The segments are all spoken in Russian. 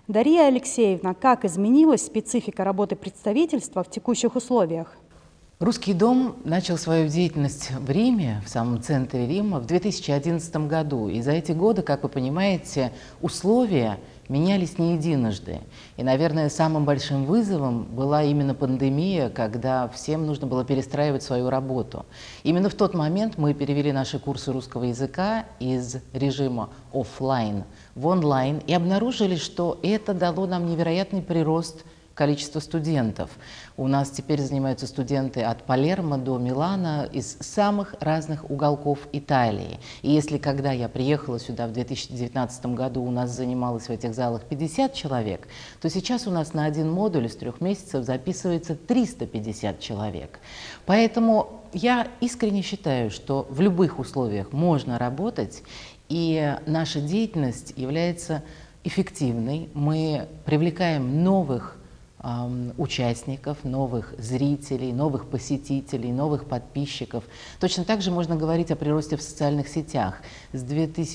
Дарья Алексеевна, как изменилась специфика работы представительства в текущих условиях? Русский дом начал свою деятельность в Риме, в самом центре Рима, в 2011 году. И за эти годы, как вы понимаете, условия менялись не единожды. И, наверное, самым большим вызовом была именно пандемия, когда всем нужно было перестраивать свою работу. Именно в тот момент мы перевели наши курсы русского языка из режима офлайн в онлайн и обнаружили, что это дало нам невероятный прирост количество студентов. У нас теперь занимаются студенты от Палермо до Милана из самых разных уголков Италии. И если когда я приехала сюда в 2019 году, у нас занималось в этих залах 50 человек, то сейчас у нас на один модуль из 3 месяцев записывается 350 человек. Поэтому я искренне считаю, что в любых условиях можно работать, и наша деятельность является эффективной. Мы привлекаем новых участников, новых зрителей, новых посетителей, новых подписчиков. Точно так же можно говорить о приросте в социальных сетях. С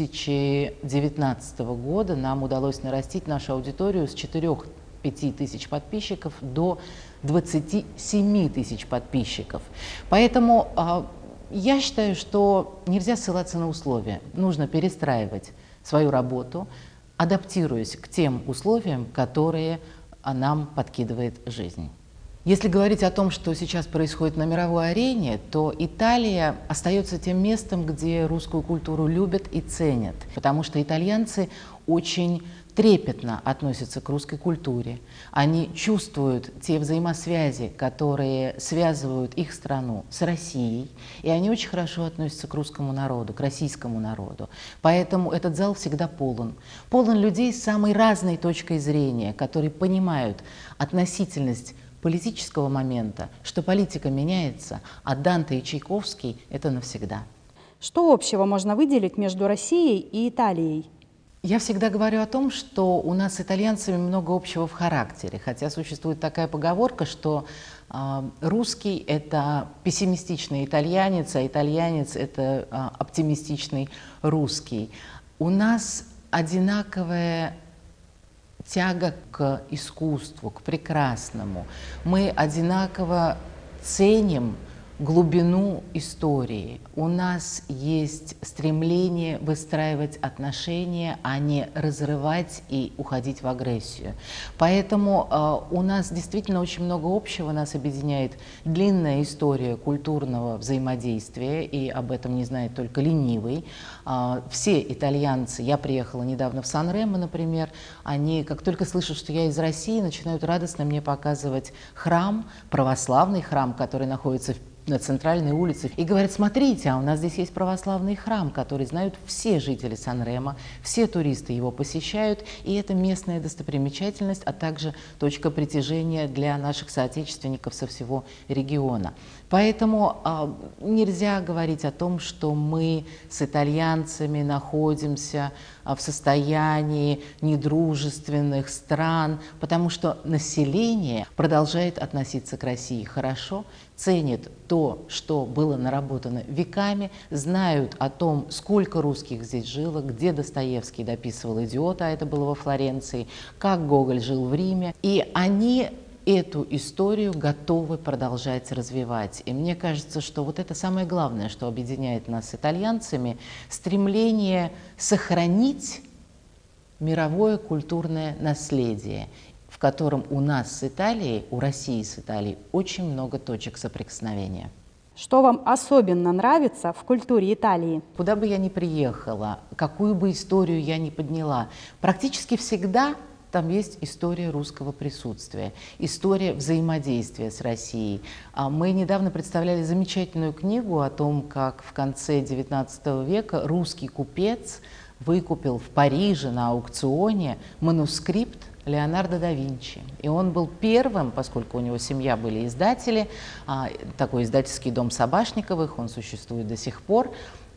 2019 года нам удалось нарастить нашу аудиторию с 4-5 тысяч подписчиков до 27 тысяч подписчиков. Поэтому я считаю, что нельзя ссылаться на условия. Нужно перестраивать свою работу, адаптируясь к тем условиям, которые нам подкидывает жизнь. Если говорить о том, что сейчас происходит на мировой арене, то Италия остается тем местом, где русскую культуру любят и ценят, потому что итальянцы очень трепетно относятся к русской культуре. Они чувствуют те взаимосвязи, которые связывают их страну с Россией, и они очень хорошо относятся к русскому народу, к российскому народу. Поэтому этот зал всегда полон. Полон людей с самой разной точкой зрения, которые понимают относительность политического момента, что политика меняется, а Данте и Чайковский – это навсегда. Что общего можно выделить между Россией и Италией? Я всегда говорю о том, что у нас с итальянцами много общего в характере, хотя существует такая поговорка, что русский – это пессимистичный итальянец, а итальянец – это оптимистичный русский. У нас одинаковая тяга к искусству, к прекрасному. Мы одинаково ценим глубину истории. У нас есть стремление выстраивать отношения, а не разрывать и уходить в агрессию. Поэтому у нас действительно очень много общего, нас объединяет длинная история культурного взаимодействия, и об этом не знает только ленивый. Все итальянцы, я приехала недавно в Сан-Ремо, например, они, как только слышат, что я из России, начинают радостно мне показывать храм, православный храм, который находится на центральной улице, и говорят: смотрите, а у нас здесь есть православный храм, который знают все жители Сан-Ремо, все туристы его посещают, и это местная достопримечательность, а также точка притяжения для наших соотечественников со всего региона. Поэтому нельзя говорить о том, что мы с итальянцами находимся в состоянии недружественных стран, потому что население продолжает относиться к России хорошо, ценит то, что было наработано веками, знают о том, сколько русских здесь жило, где Достоевский дописывал «Идиота», а это было во Флоренции, как Гоголь жил в Риме, и они эту историю готовы продолжать развивать. И мне кажется, что вот это самое главное, что объединяет нас с итальянцами, стремление сохранить мировое культурное наследие, в котором у нас с Италией, у России с Италией очень много точек соприкосновения. Что вам особенно нравится в культуре Италии? Куда бы я ни приехала, какую бы историю я ни подняла, практически всегда там есть история русского присутствия, история взаимодействия с Россией. Мы недавно представляли замечательную книгу о том, как в конце XIX века русский купец выкупил в Париже на аукционе манускрипт Леонардо да Винчи. И он был первым, поскольку у него семья были издатели, такой издательский дом Собашниковых, он существует до сих пор.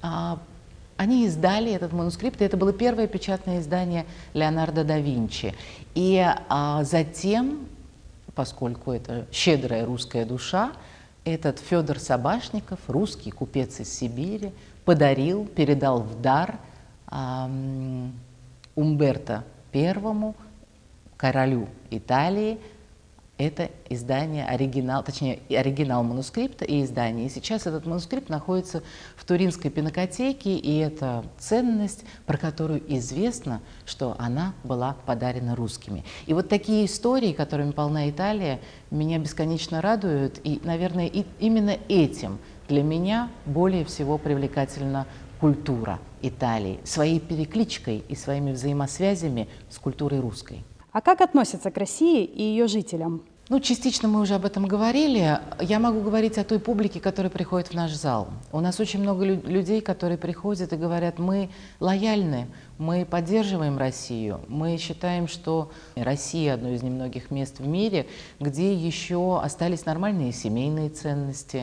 Они издали этот манускрипт, и это было первое печатное издание Леонардо да Винчи. И затем, поскольку это щедрая русская душа, этот Федор Собашников, русский купец из Сибири, подарил, передал в дар Умберто I королю Италии это издание, оригинал, точнее, оригинал манускрипта и издание. И сейчас этот манускрипт находится в Туринской пинакотеке, и это ценность, про которую известно, что она была подарена русскими. И вот такие истории, которыми полна Италия, меня бесконечно радуют, и, наверное, именно этим для меня более всего привлекательна культура Италии, своей перекличкой и своими взаимосвязями с культурой русской. А как относятся к России и ее жителям? Ну, частично мы уже об этом говорили. Я могу говорить о той публике, которая приходит в наш зал. У нас очень много людей, которые приходят и говорят: мы лояльны, мы поддерживаем Россию, мы считаем, что Россия – одно из немногих мест в мире, где еще остались нормальные семейные ценности,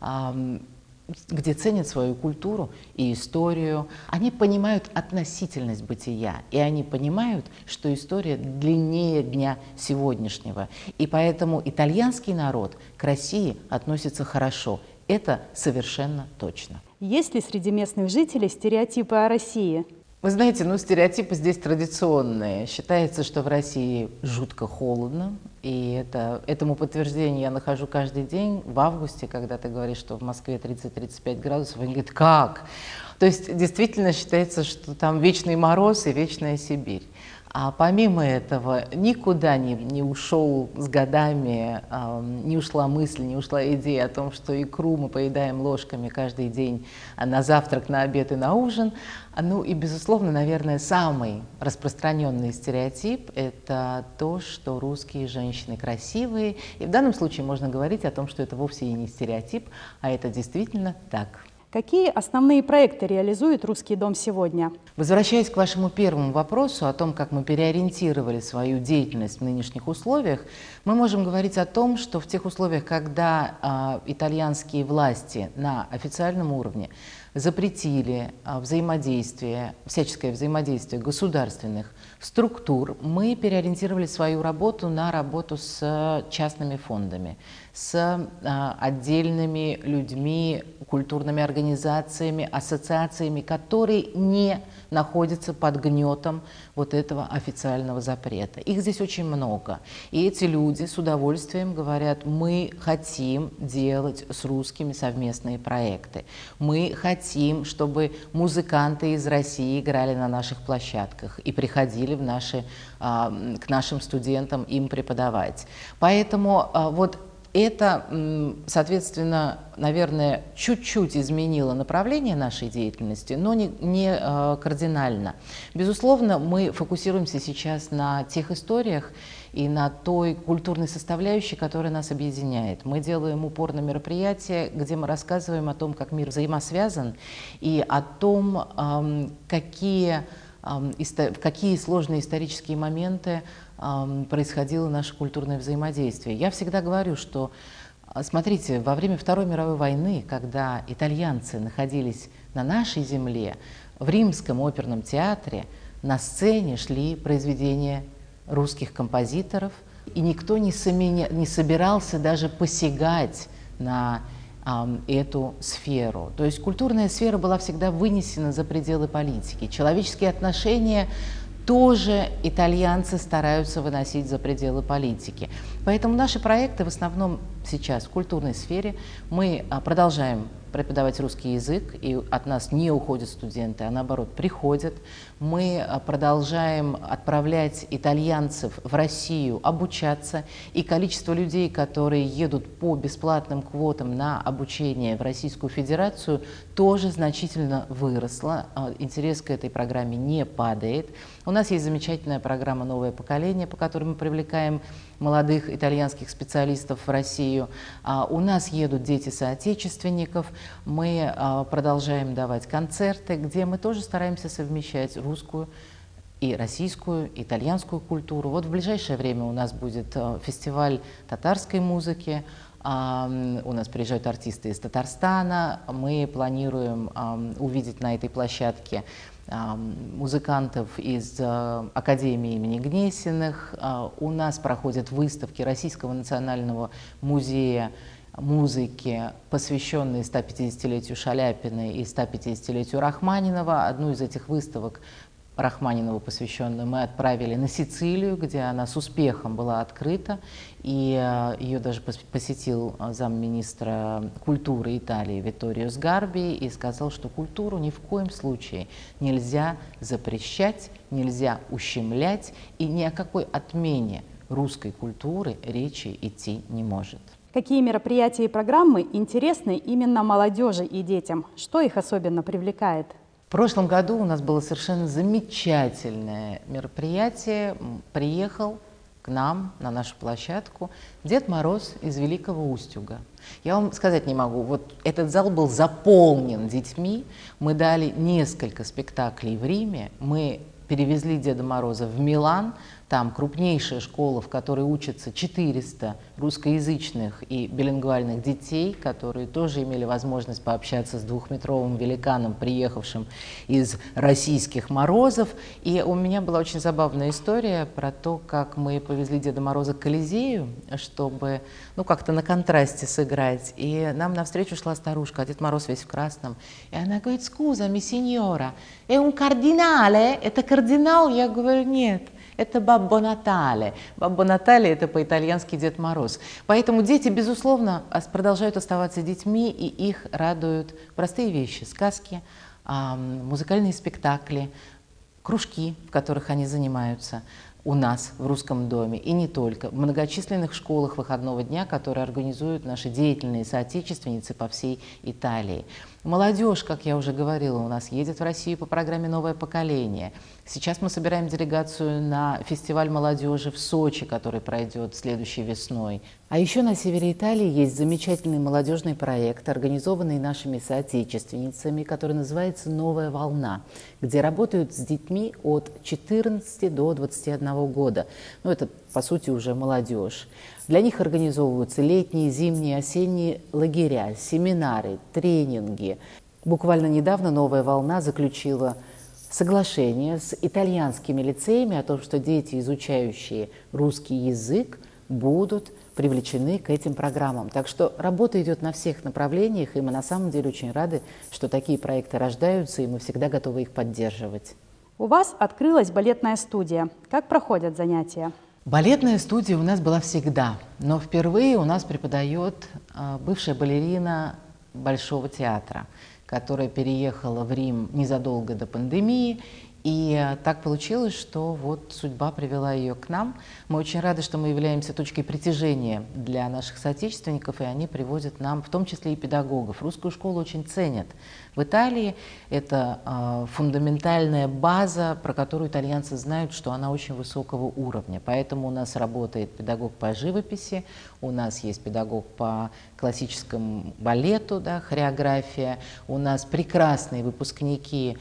где ценят свою культуру и историю. Они понимают относительность бытия, и они понимают, что история длиннее дня сегодняшнего. И поэтому итальянский народ к России относится хорошо. Это совершенно точно. Есть ли среди местных жителей стереотипы о России? Вы знаете, ну, стереотипы здесь традиционные. Считается, что в России жутко холодно, и этому подтверждение я нахожу каждый день в августе, когда ты говоришь, что в Москве 30-35 градусов, они говорят: как? То есть действительно считается, что там вечный мороз и вечная Сибирь. А помимо этого никуда не ушел с годами, не ушла мысль, не ушла идея о том, что икру мы поедаем ложками каждый день на завтрак, на обед и на ужин. Ну и, безусловно, наверное, самый распространенный стереотип – это то, что русские женщины красивые. И в данном случае можно говорить о том, что это вовсе и не стереотип, а это действительно так. Какие основные проекты реализует «Русский дом» сегодня? Возвращаясь к вашему первому вопросу о том, как мы переориентировали свою деятельность в нынешних условиях, мы можем говорить о том, что в тех условиях, когда итальянские власти на официальном уровне запретили всяческое взаимодействие государственных структур, мы переориентировали свою работу на работу с частными фондами, с отдельными людьми, культурными организациями, ассоциациями, которые не находятся под гнетом вот этого официального запрета. Их здесь очень много. И эти люди с удовольствием говорят: мы хотим делать с русскими совместные проекты. Мы хотим, чтобы музыканты из России играли на наших площадках и приходили к нашим студентам им преподавать. Поэтому вот это, соответственно, наверное, чуть-чуть изменило направление нашей деятельности, но не кардинально. Безусловно, мы фокусируемся сейчас на тех историях и на той культурной составляющей, которая нас объединяет. Мы делаем упор на мероприятия, где мы рассказываем о том, как мир взаимосвязан, и о том, какие сложные исторические моменты происходило наше культурное взаимодействие. Я всегда говорю, что, смотрите, во время Второй мировой войны, когда итальянцы находились на нашей земле, в Римском оперном театре на сцене шли произведения русских композиторов, и никто не собирался даже посягать на эту сферу. То есть культурная сфера была всегда вынесена за пределы политики. Человеческие отношения тоже итальянцы стараются выносить за пределы политики. Поэтому наши проекты в основном сейчас в культурной сфере. Мы продолжаем преподавать русский язык, и от нас не уходят студенты, а наоборот приходят. Мы продолжаем отправлять итальянцев в Россию обучаться, и количество людей, которые едут по бесплатным квотам на обучение в Российскую Федерацию, тоже значительно выросло. Интерес к этой программе не падает. У нас есть замечательная программа «Новое поколение», по которой мы привлекаем молодых итальянских специалистов в Россию. У нас едут дети соотечественников. Мы продолжаем давать концерты, где мы тоже стараемся совмещать русскую и российскую, и итальянскую культуру. Вот в ближайшее время у нас будет фестиваль татарской музыки. У нас приезжают артисты из Татарстана. Мы планируем увидеть на этой площадке музыкантов из Академии имени Гнесиных. У нас проходят выставки Российского национального музея музыки, посвященные 150-летию Шаляпина и 150-летию Рахманинова. Одну из этих выставок Рахманинову посвященную, мы отправили на Сицилию, где она с успехом была открыта, и ее даже посетил замминистра культуры Италии Витторио Сгарби и сказал, что культуру ни в коем случае нельзя запрещать, нельзя ущемлять, и ни о какой отмене русской культуры речи идти не может. Какие мероприятия и программы интересны именно молодежи и детям? Что их особенно привлекает? В прошлом году у нас было совершенно замечательное мероприятие. Приехал к нам, на нашу площадку, Дед Мороз из Великого Устюга. Я вам сказать не могу, вот этот зал был заполнен детьми. Мы дали несколько спектаклей в Риме. Мы перевезли Деда Мороза в Милан. Там крупнейшая школа, в которой учатся 400 русскоязычных и билингвальных детей, которые тоже имели возможность пообщаться с двухметровым великаном, приехавшим из российских морозов. И у меня была очень забавная история про то, как мы повезли Деда Мороза к Колизею, чтобы как-то на контрасте сыграть. И нам навстречу шла старушка, а Дед Мороз весь в красном. И она говорит: «Скузами, сеньора, è un cardinale? Это кардинал?» Я говорю: «Нет. Это Баббо Натале». Баббо Натале – это по-итальянски Дед Мороз. Поэтому дети, безусловно, продолжают оставаться детьми, и их радуют простые вещи – сказки, музыкальные спектакли, кружки, в которых они занимаются у нас в Русском доме, и не только, в многочисленных школах выходного дня, которые организуют наши деятельные соотечественницы по всей Италии. Молодежь, как я уже говорила, у нас едет в Россию по программе «Новое поколение». Сейчас мы собираем делегацию на фестиваль молодежи в Сочи, который пройдет следующей весной. А еще на севере Италии есть замечательный молодежный проект, организованный нашими соотечественницами, который называется «Новая волна», где работают с детьми от 14 до 21 года. Это, по сути, уже молодежь. Для них организовываются летние, зимние, осенние лагеря, семинары, тренинги. Буквально недавно «Новая волна» заключила соглашение с итальянскими лицеями о том, что дети, изучающие русский язык, будут привлечены к этим программам. Так что работа идет на всех направлениях, и мы на самом деле очень рады, что такие проекты рождаются, и мы всегда готовы их поддерживать. У вас открылась балетная студия. Как проходят занятия? Балетная студия у нас была всегда, но впервые у нас преподает бывшая балерина Большого театра, которая переехала в Рим незадолго до пандемии. И так получилось, что вот судьба привела ее к нам. Мы очень рады, что мы являемся точкой притяжения для наших соотечественников, и они привозят нам, в том числе и педагогов. Русскую школу очень ценят. В Италии это фундаментальная база, про которую итальянцы знают, что она очень высокого уровня. Поэтому у нас работает педагог по живописи, у нас есть педагог по классическому балету, хореография, у нас прекрасные выпускники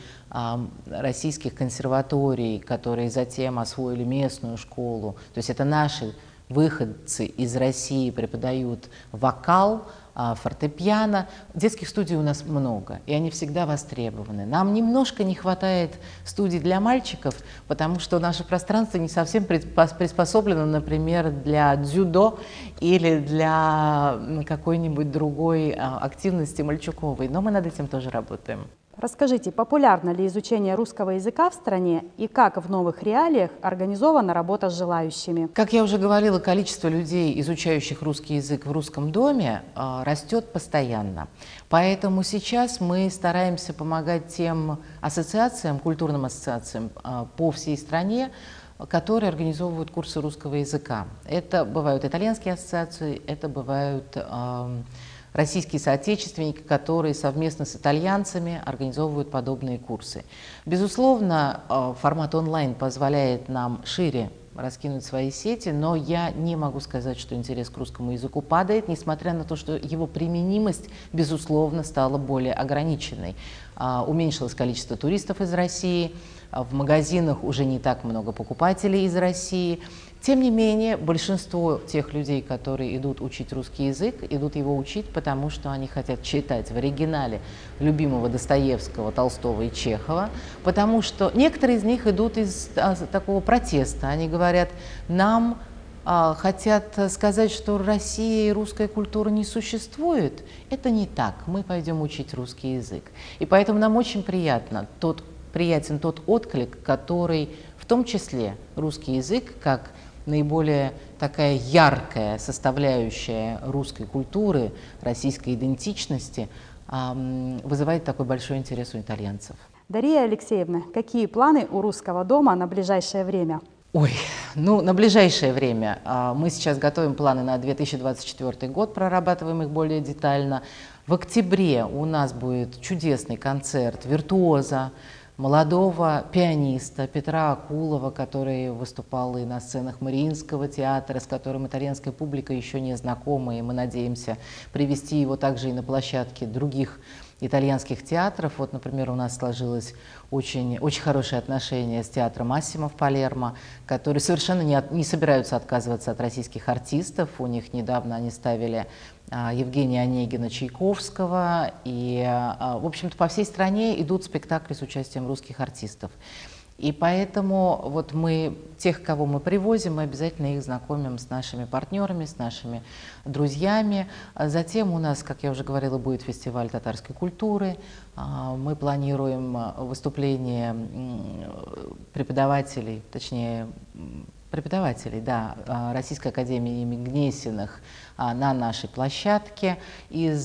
российских консерваторий, которые затем освоили местную школу. То есть это наши выходцы из России преподают вокал, фортепиано. Детских студий у нас много, и они всегда востребованы. Нам немножко не хватает студий для мальчиков, потому что наше пространство не совсем приспособлено, например, для дзюдо или для какой-нибудь другой активности мальчуковой. Но мы над этим тоже работаем. Расскажите, популярно ли изучение русского языка в стране и как в новых реалиях организована работа с желающими? Как я уже говорила, количество людей, изучающих русский язык в Русском доме, растет постоянно. Поэтому сейчас мы стараемся помогать тем ассоциациям, культурным ассоциациям по всей стране, которые организовывают курсы русского языка. Это бывают итальянские ассоциации, это бывают российские соотечественники, которые совместно с итальянцами организовывают подобные курсы. Безусловно, формат онлайн позволяет нам шире раскинуть свои сети, но я не могу сказать, что интерес к русскому языку падает, несмотря на то, что его применимость, безусловно, стала более ограниченной. Уменьшилось количество туристов из России, в магазинах уже не так много покупателей из России. Тем не менее, большинство тех людей, которые идут учить русский язык, идут его учить, потому что они хотят читать в оригинале любимого Достоевского, Толстого и Чехова, потому что некоторые из них идут из такого протеста. Они говорят, нам хотят сказать, что Россия и русская культура не существует. Это не так, мы пойдем учить русский язык. И поэтому нам очень приятно тот приятен тот отклик, который в том числе русский язык, как наиболее такая яркая составляющая русской культуры, российской идентичности, вызывает такой большой интерес у итальянцев. Дарья Алексеевна, какие планы у русского дома на ближайшее время? Ой, ну, на ближайшее время мы сейчас готовим планы на 2024 год, прорабатываем их более детально. В октябре у нас будет чудесный концерт виртуоза, молодого пианиста Петра Акулова, который выступал и на сценах Мариинского театра, с которым итальянская публика еще не знакома, и мы надеемся привести его также и на площадке других итальянских театров. Вот, например, у нас сложилось очень хорошее отношение с театром Массимо в Палермо, которые совершенно не собираются отказываться от российских артистов. У них недавно они ставили Евгения Онегина, Чайковского, и, в общем-то, по всей стране идут спектакли с участием русских артистов. И поэтому вот мы, тех, кого мы привозим, мы обязательно их знакомим с нашими партнерами, с нашими друзьями. Затем у нас, как я уже говорила, будет фестиваль татарской культуры. Мы планируем выступление преподавателей, точнее, преподавателей, да, Российской академии имени Гнесиных на нашей площадке. Из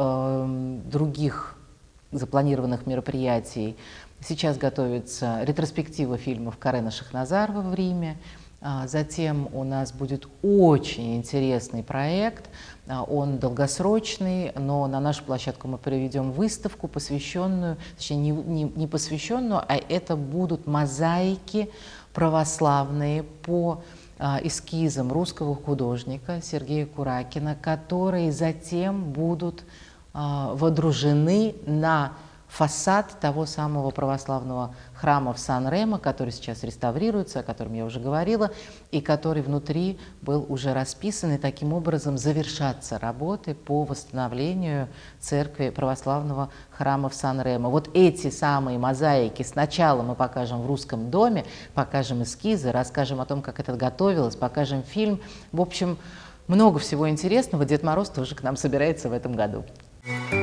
других запланированных мероприятий сейчас готовится ретроспектива фильмов Карена Шахназарова в Риме. Затем у нас будет очень интересный проект, он долгосрочный, но на нашу площадку мы проведем выставку, посвященную, точнее не посвященную, а это будут мозаики православные по эскизам русского художника Сергея Куракина, которые затем будут водружены на фасад того самого православного храма в Сан-Ремо, который сейчас реставрируется, о котором я уже говорила, и который внутри был уже расписан, и таким образом завершатся работы по восстановлению церкви православного храма в Сан-Ремо. Вот эти самые мозаики сначала мы покажем в Русском доме, покажем эскизы, расскажем о том, как это готовилось, покажем фильм. В общем, много всего интересного. Дед Мороз тоже к нам собирается в этом году.